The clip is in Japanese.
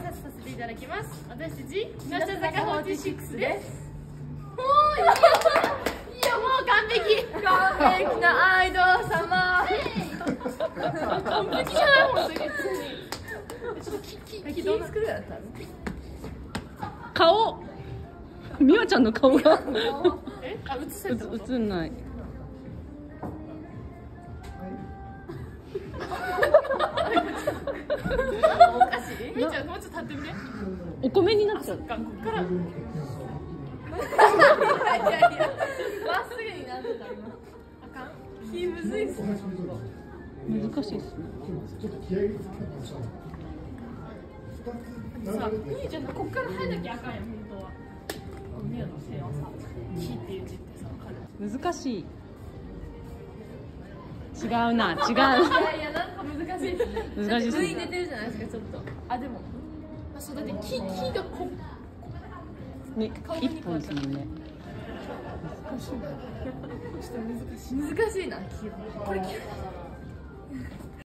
拶させていただきます。私たち木下坂46です。いやもう完璧なアイドル様。完璧じゃない本当に。ちょっと気作るやったの。 顔。美和ちゃんの顔が。映んない。 おかしい。みーちゃんもうちょっと立ってみて。 お米になっちゃう。 こっから。いやいや、まっすぐになってた今。あかん。気むずいっすね。 難しいっすね。 さあ、みーちゃんこっから入らなきゃあかんやん本当は。みーのせいはさ、木っていう字ってさ、 難しい。違うな、違う。 いやいや、なんか難しいですね。 難しいですね。 出てるじゃないですか、ちょっと。あ、でも。あ、そうだって、木がね、一本ですもんね。 難しいな、木は。これ、